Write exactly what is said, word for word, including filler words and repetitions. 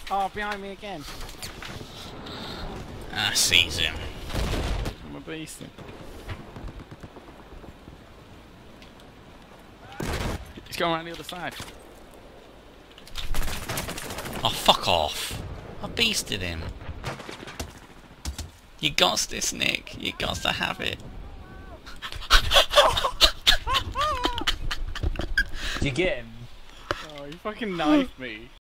Oh, behind me again. Ah, seize him. I'm a beast. He's going around the other side. Oh, fuck off. I beasted him. You got this, Nick. You got to have it. Did you get him? Oh, you fucking knifed me.